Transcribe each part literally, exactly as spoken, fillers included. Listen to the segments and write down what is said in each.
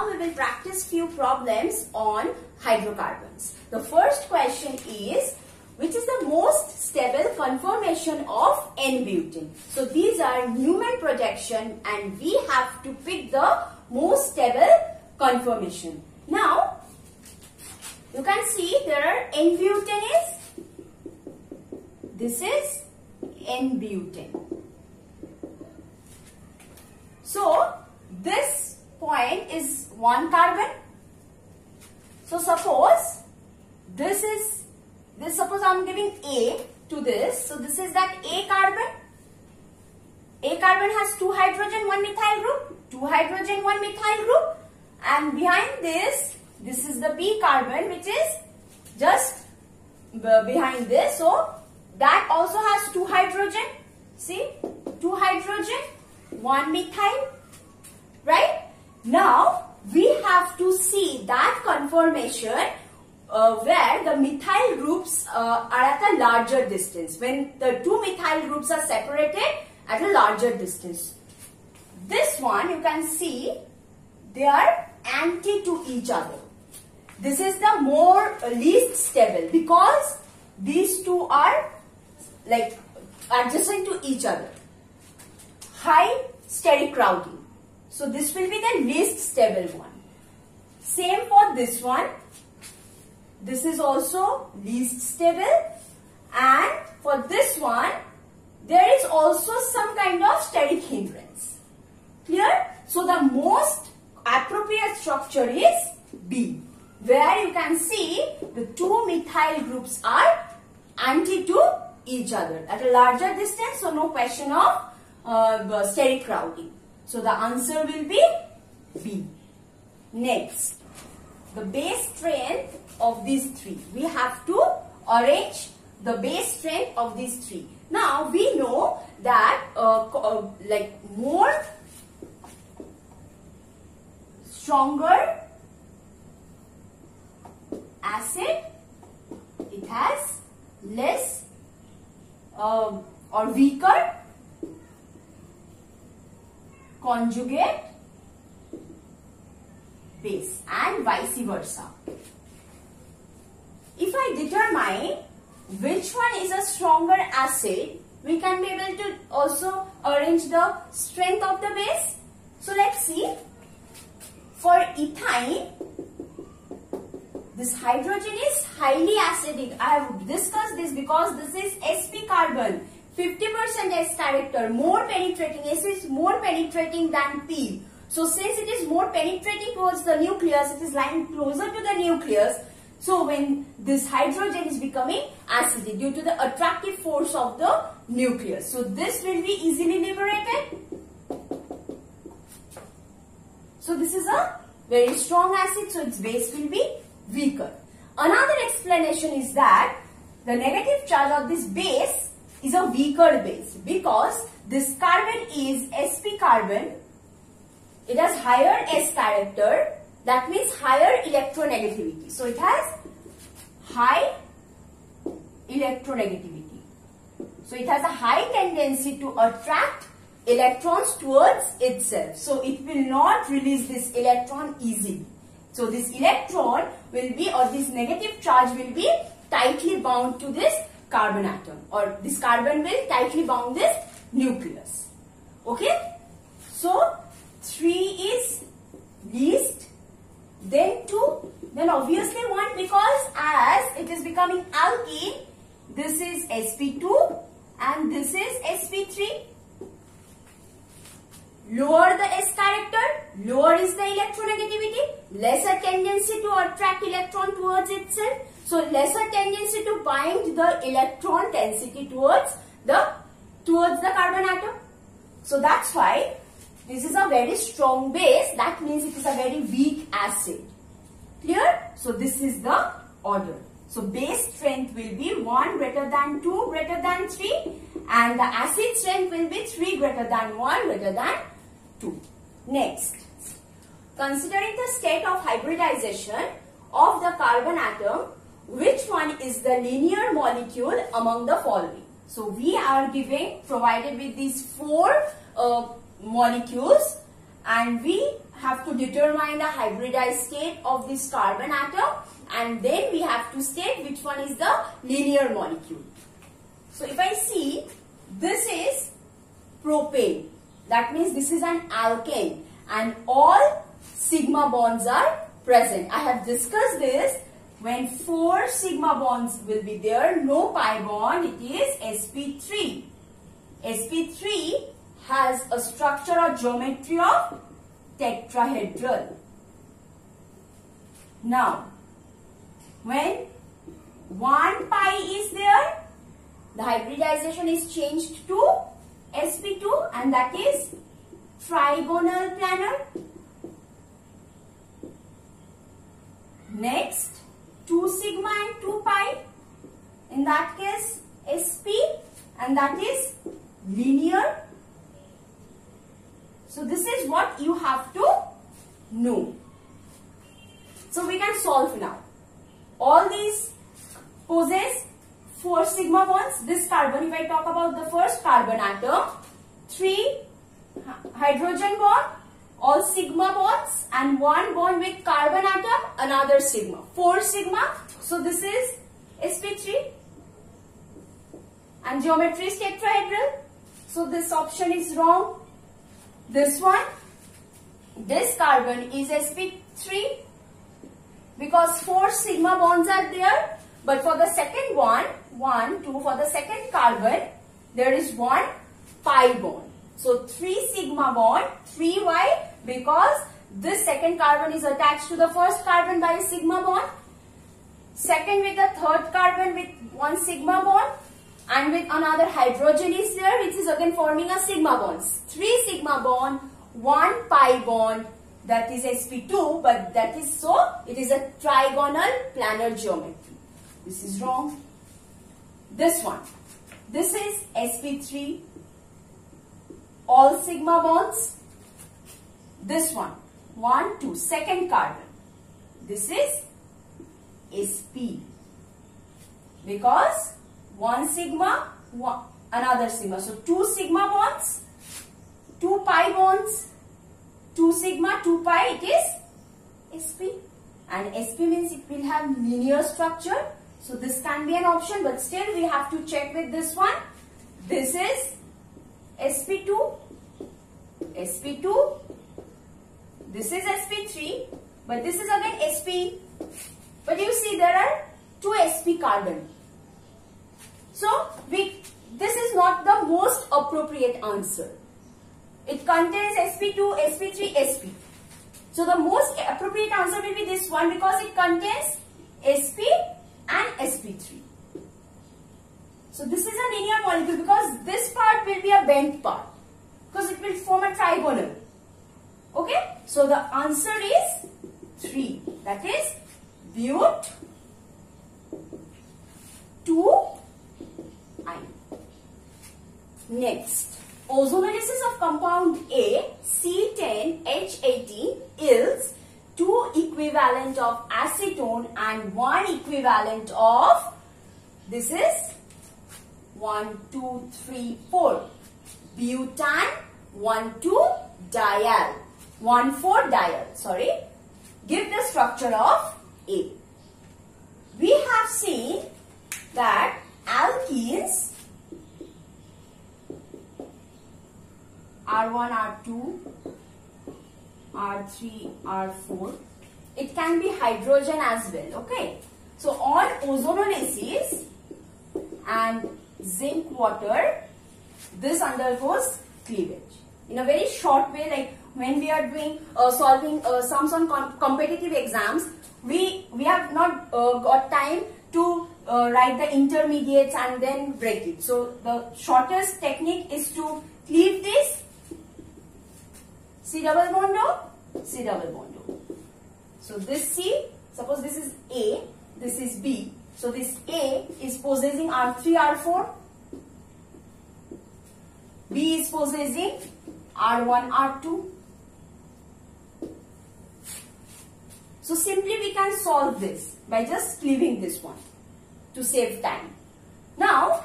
now we will practice few problems on hydrocarbons. The first question is, which is the most stable conformation of N-butene? So these are Newman projection and we have to pick the most stable conformation. Now, you can see there are N-butane is, this is N-butane. So, this point is one carbon. So, suppose this is, this suppose I am giving A to this. So, this is that A carbon. A carbon has two hydrogen, one methyl group, two hydrogen, one methyl group. And behind this, this is the B carbon which is just behind this. So, that also has two hydrogen. See, two hydrogen, one methyl, right? Now, we have to see that conformation uh, where the methyl groups uh, are at a larger distance. When the two methyl groups are separated at a larger distance. This one, you can see, they are anti to each other. This is the more uh, least stable because these two are like adjacent to each other. High steric crowding. So this will be the least stable one. Same for this one. This is also least stable. And for this one, there is also some kind of steric hindrance. Clear? So the most appropriate structure is B, where you can see the two methyl groups are anti to each other at a larger distance. So no question of uh, steric crowding. So the answer will be B. Next, the base strength of these three. We have to arrange the base strength of these three. Now we know that uh, uh, like more stronger acid, it has less uh, or weaker conjugate base and vice versa. If I determine which one is a stronger acid, we can be able to also arrange the strength of the base. So let's see. For ethyne, this hydrogen is highly acidic. I have discussed this because this is sp carbon. fifty percent S character, more penetrating. S is more penetrating than P. So since it is more penetrating towards the nucleus, it is lying closer to the nucleus. So when this hydrogen is becoming acidic due to the attractive force of the nucleus. So this will be easily liberated. So this is a very strong acid, so its base will be weaker. Another explanation is that the negative charge of this base is a weaker base because this carbon is sp carbon. It has higher S character, that means higher electronegativity. So it has high electronegativity. So it has a high tendency to attract electrons towards itself. So it will not release this electron easily. So this electron will be, or this negative charge will be tightly bound to this carbon atom, or this carbon will tightly bound this nucleus. Okay. So three is least, then two, then obviously one, because as it is becoming alkene, this is sp two and this is sp three. Lower the S character, lower is the electronegativity, lesser tendency to attract electron towards itself. So lesser tendency to bind the electron density towards the towards the carbon atom. So that's why this is a very strong base. That means it is a very weak acid. Clear? So this is the order. So base strength will be one greater than two greater than three, and the acid strength will be three greater than one greater than two. Next, considering the state of hybridization of the carbon atom, which one is the linear molecule among the following? So we are giving, provided with these four uh, molecules, and we have to determine the hybridized state of this carbon atom, and then we have to state which one is the linear molecule. So if I see, this is propane. That means this is an alkane and all sigma bonds are present. I have discussed this. When four sigma bonds will be there, no pi bond, it is S P three. S P three has a structure or geometry of tetrahedral. Now, when one pi is there, the hybridization is changed to S P two, and that is trigonal planar. Next, two sigma and two pi, in that case S P, and that is linear. So this is what you have to know. So we can solve now. All these possess four sigma bonds. This carbon, if I talk about the first carbon atom, three hydrogen bond, all sigma bonds, and one bond with carbon atom, another sigma. Four sigma. So this is S P three. And geometry is tetrahedral. So this option is wrong. This one, this carbon is S P three because four sigma bonds are there. But for the second one, one, two, for the second carbon, there is one pi bond. So three sigma bond, three why? Because this second carbon is attached to the first carbon by a sigma bond. Second with the third carbon with one sigma bond. And with another hydrogen is there, which is again forming a sigma bond. Three sigma bond, one pi bond, that is S P two, but that is so, it is a trigonal planar geometry. This is wrong. This one, this is S P three, all sigma bonds. This one, one, two, second carbon. This is S P, because one sigma, one, another sigma. So two sigma bonds, two pi bonds, two sigma, two pi, it is S P. And S P means it will have linear structure. So this can be an option, but still we have to check with this one. This is S P two, S P two, this is S P three, but this is again S P. But you see there are two S P carbon. So we, this is not the most appropriate answer. It contains S P two, S P three, S P. So the most appropriate answer will be this one because it contains S P and S P three. So this is a linear molecule because this part will be a bent part because it will form a trigonal. Okay. So the answer is three. That is but two. Next, ozonolysis of compound A, C ten H eighteen yields two equivalent of acetone and one equivalent of, this is one, two, three, four, butan, one, two, dial, one, four, dial, sorry. Give the structure of A. We have seen that alkenes R one, R two, R three, R four. It can be hydrogen as well, okay. So on ozonolysis and zinc water, this undergoes cleavage. In a very short way, like when we are doing uh, solving uh, some some com competitive exams, we we have not uh, got time to uh, write the intermediates and then break it. So the shortest technique is to cleave this. C double bond O, C double bond O. So this C, suppose this is A, this is B. So this A is possessing R three, R four. B is possessing R one, R two. So simply we can solve this by just cleaving this one to save time. Now,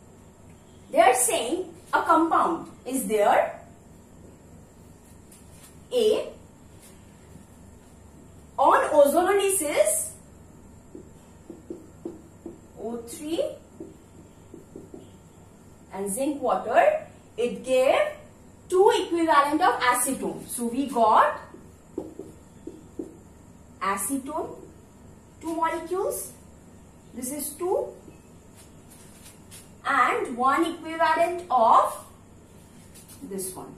they are saying a compound is there A. On ozonolysis, O three and zinc water, it gave two equivalent of acetone. So we got acetone, two molecules. This is two, and one equivalent of this one.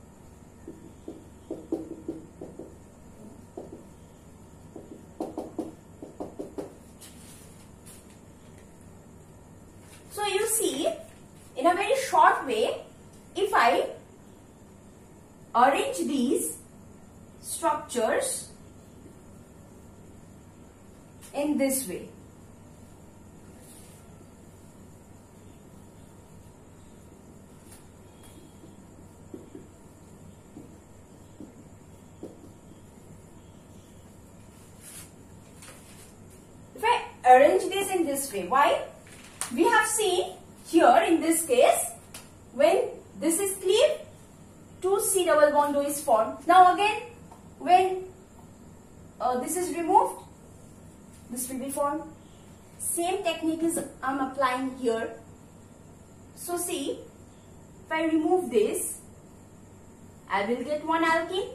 So you see, in a very short way, if I arrange these structures in this way, if I arrange this in this way, why? We have seen here in this case, when this is cleaved, two C double bond O is formed. Now again, when uh, this is removed, this will be formed. Same technique is I am applying here. So see, if I remove this, I will get one alkene.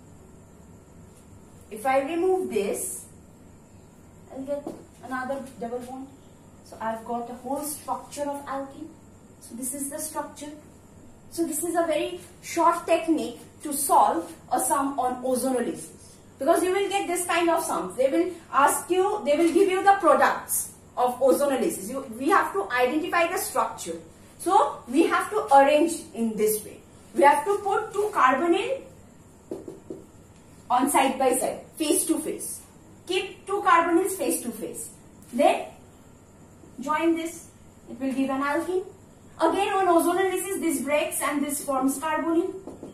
If I remove this, I will get another double bond. So I've got a whole structure of alkene. So this is the structure. So this is a very short technique to solve a sum on ozonolysis. Because you will get this kind of sums. They will ask you, they will give you the products of ozonolysis. You, we have to identify the structure. So we have to arrange in this way. We have to put two carbonyl on side by side, face to face. Keep two carbonyls face to face. Then join this, it will give an alkene. Again on ozonolysis, this breaks and this forms carbonyl.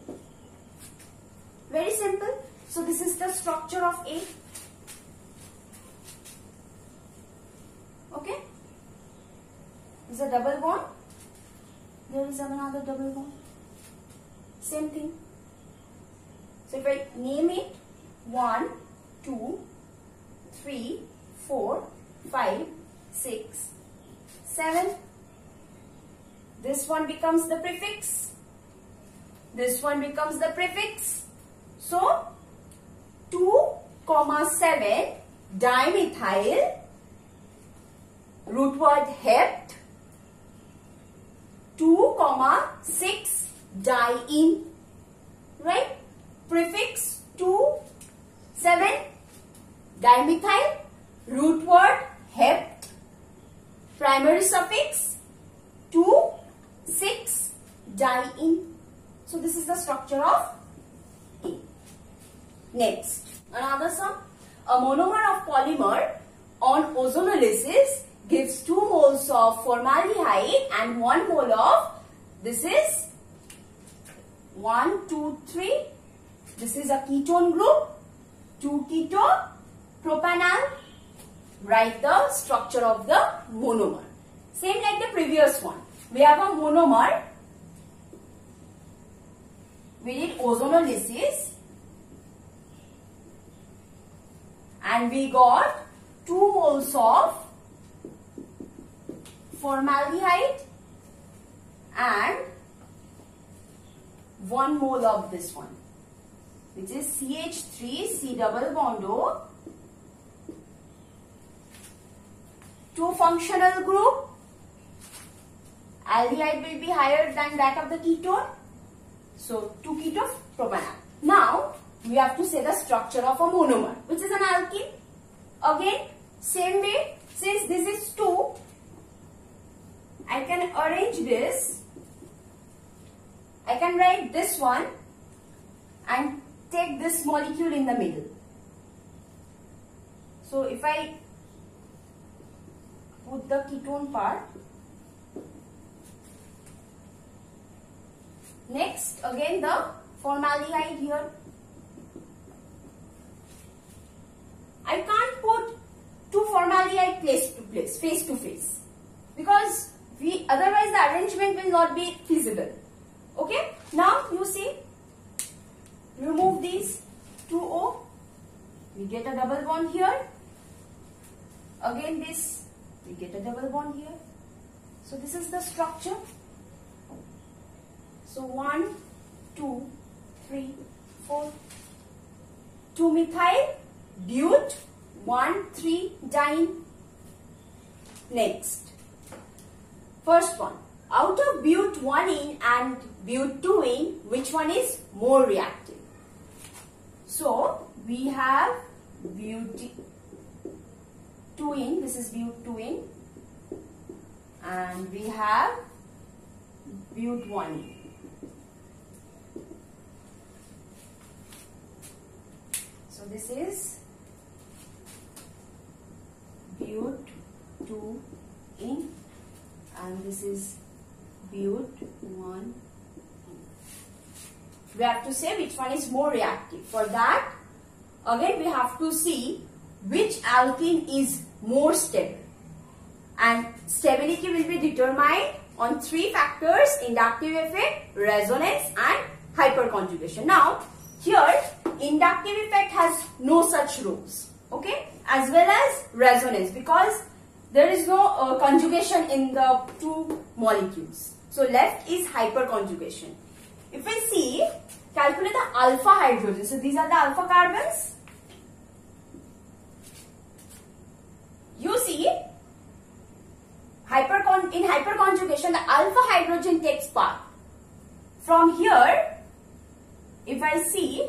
Very simple. So this is the structure of A. Okay. This is a double bond. There is another double bond. Same thing. So if I name it one, two, three, four, five, six, seven. This one becomes the prefix. This one becomes the prefix. So two comma seven dimethyl, root word hept, two comma six diene, right? Prefix two, seven, dimethyl, root word hept, primary suffix two, six, diene. So this is the structure of A. Next, another sum. A monomer of polymer on ozonolysis gives two moles of formaldehyde and one mole of, this is one, two, three. This is a ketone group, two keto propanol. Write the structure of the monomer. Same like the previous one. We have a monomer. We did ozonolysis. And we got two moles of formaldehyde and one mole of this one, which is C H three C double bond O, two functional group. Aldehyde will be higher than that of the ketone. So two keto propanol. Now we have to say the structure of a monomer, which is an alkene. Again, same way, since this is two, I can arrange this. I can write this one and take this molecule in the middle. So if I put the ketone part, next again the formaldehyde here. I can't put two formaldehyde place to place, face to face, because we otherwise the arrangement will not be feasible. Okay, now you see remove these two O. We get a double bond here. Again this, we get a double bond here. So this is the structure. So one, two, three, four. two methyl but, one, three diene. Next, first one. Out of but one ene and but two ene, which one is more reactive? So we have but two ene, this is but two ene, and we have but one ene. So this is but two ene and this is but one. We have to say which one is more reactive. For that, again we have to see which alkene is more stable. And stability will be determined on three factors: inductive effect, resonance and hyperconjugation. Now, here inductive effect has no such rules, okay, as well as resonance, because there is no uh, conjugation in the two molecules. So left is hyperconjugation. If we see, calculate the alpha hydrogen. So these are the alpha carbons. You see, hypercon in hyperconjugation, the alpha hydrogen takes part. From here, if I see,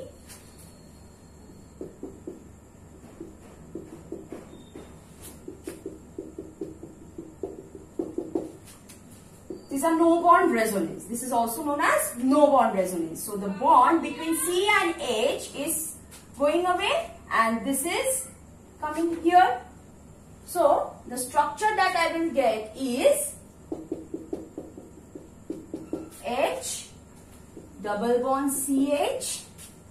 these are no bond resonance. This is also known as no bond resonance. So the bond between C and H is going away and this is coming here. So the structure that I will get is H double bond C H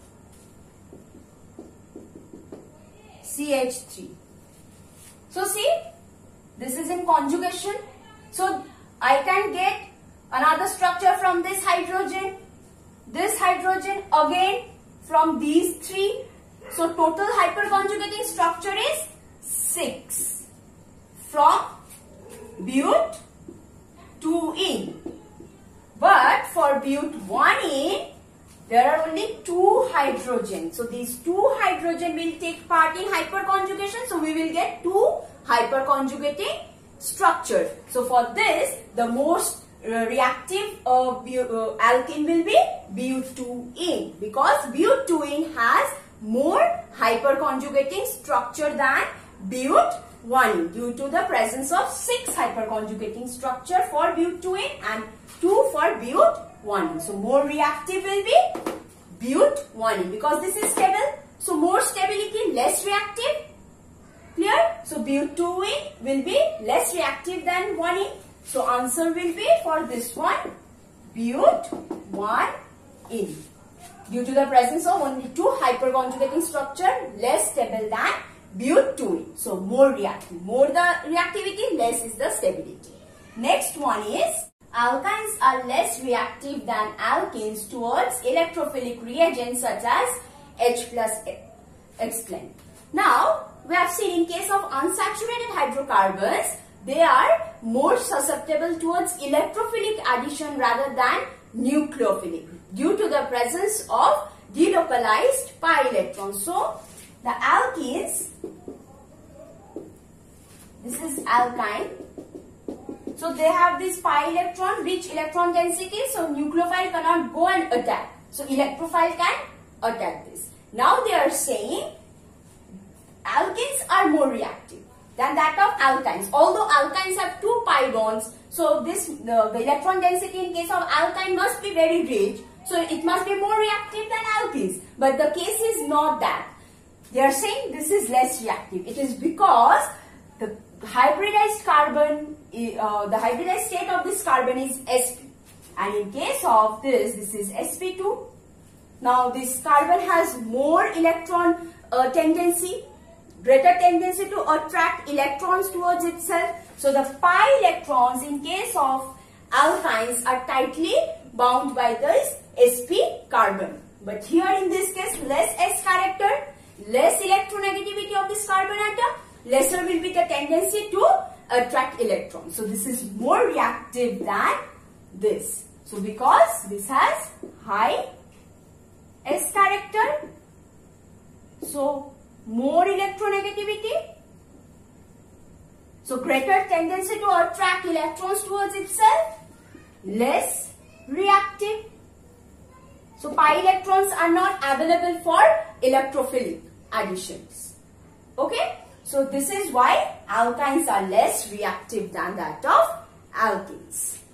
C H three. So see, this is in conjugation. So I can get another structure from this hydrogen, this hydrogen again from these three. So total hyperconjugating structure is six from but two ene. But for but one ene, there are only two hydrogen. So these two hydrogen will take part in hyperconjugation. So we will get two hyperconjugating structure. So for this, the most uh, reactive uh, uh, alkene will be but two ene, because but two ene has more hyperconjugating structure than but one ene, due to the presence of six hyperconjugating structure for but two ene and two for but one ene. So more reactive will be but one ene, because this is stable. So more stability, less reactive. Clear? So but two ene will be less reactive than one ene. So answer will be for this one but one ene. Due to the presence of only two hyperconjugating structure, less stable than but two ene. So more reactive. More the reactivity, less is the stability. Next one is alkynes are less reactive than alkenes towards electrophilic reagents such as H plus X-Blend. Now, we have seen in case of unsaturated hydrocarbons, they are more susceptible towards electrophilic addition rather than nucleophilic due to the presence of delocalized pi electrons. So, the alkenes, this is alkyne. So, they have this pi electron, rich electron density. So, nucleophile cannot go and attack. So, electrophile can attack this. Now, they are saying alkenes are more reactive than that of alkynes. Although alkynes have two pi bonds, so this the, the electron density in case of alkyne must be very rich. So it must be more reactive than alkenes. But the case is not that. They are saying this is less reactive. It is because the hybridized carbon, uh, the hybridized state of this carbon is sp. And in case of this, this is s p two. Now this carbon has more electron uh, tendency, greater tendency to attract electrons towards itself. So the pi electrons in case of alkynes are tightly bound by this sp carbon. But here in this case, less S character, less electronegativity of this carbon atom, lesser will be the tendency to attract electrons. So this is more reactive than this. So because this has high S character, so more electronegativity, so greater tendency to attract electrons towards itself, less reactive. So pi electrons are not available for electrophilic additions. Okay. So this is why alkynes are less reactive than that of alkenes.